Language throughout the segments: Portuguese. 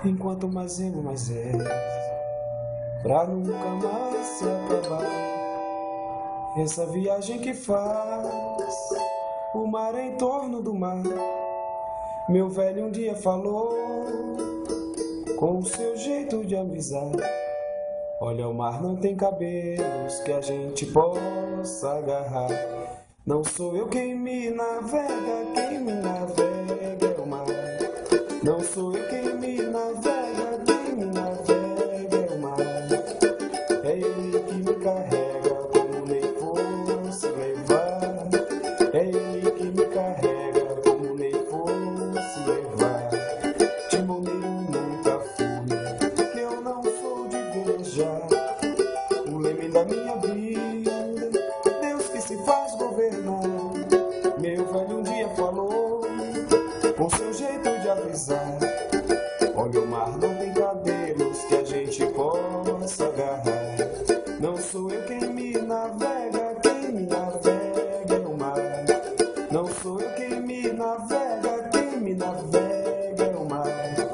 Enquanto mais remo, mais é, pra nunca mais se acabar. Essa viagem que faz o mar em torno do mar. Meu velho um dia falou, com o seu jeito de avisar: olha, o mar não tem cabelos que a gente possa agarrar. Não sou eu quem me navega, quem me navega é o mar. Não sou eu quem me navega, quem me navega é o mar. É ele que me carrega como nem fosse levar. É ele que me carrega como nem fosse levar. Timoneiro nunca fui, que eu não sou de velejar. O leme da minha vida, Deus que se faz governar. Meu velho um dia falou, com seu jeito de avisar: olha, o mar não tem cabelos que a gente possa agarrar. Não sou eu quem me navega, quem me navega é o mar. Não sou eu quem me navega, quem me navega é o mar.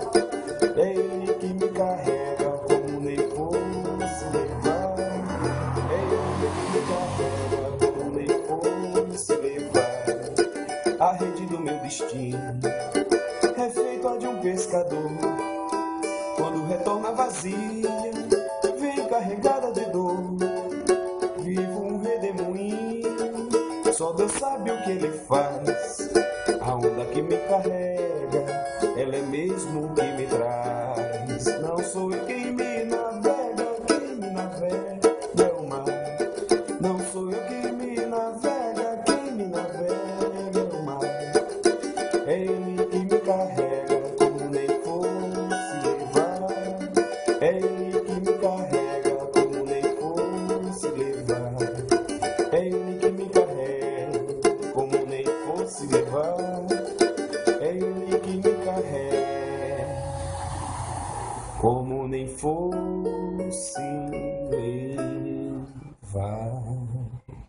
É ele que me carrega como nem fosse levar. É ele que me carrega como nem fosse levar. A rede do meu destino é feita de um pescador. Quando retorna vazia, vem carregada de dor. Vivo um redemoinho, só Deus sabe o que ele faz. A onda que me carrega, ela é mesmo que me traz. Não sou eu quem me navega, quem me navega é o mar. Não sou eu quem me navega, quem me navega é o mar. É ele que me carrega como nem fosse levar. É ele que me carrega como nem fosse levar. É ele que me carrega como nem fosse levar. É ele que me carrega como nem fosse levar.